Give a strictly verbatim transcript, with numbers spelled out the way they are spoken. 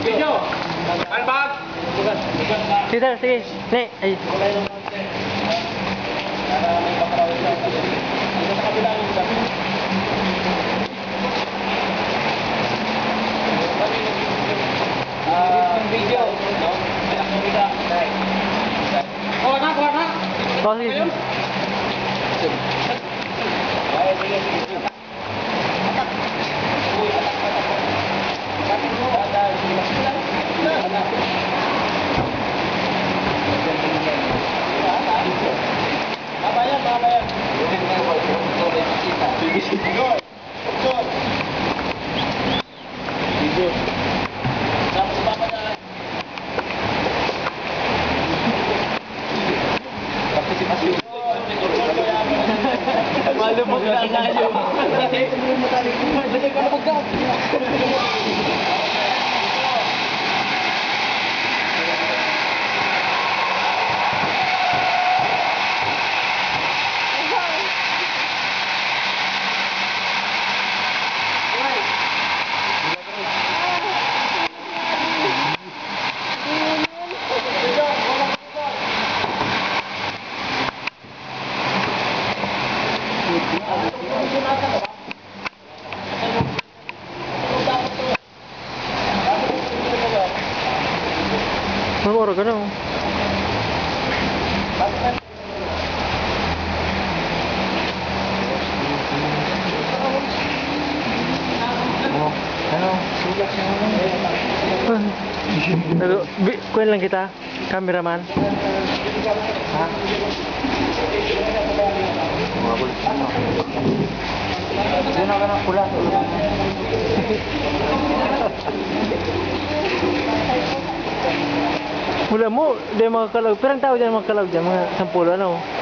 Video. Bag. Sige sir, sige. Ne, ay. Ah, video. Oh, nak, oh, nak. Oh, sige. Babayan, babayan. Video. Tapos babayan. Partisipasi. Malumot na tayo. Dali ka na mag-down. Ano oras ka na? Ano? Kuyan lang kita, cameraman. Ha? Diyan ako ng pula. Mula mo, di mga kalaw. Pirang tao dyan mga kalaw dyan, mga sampulo ano?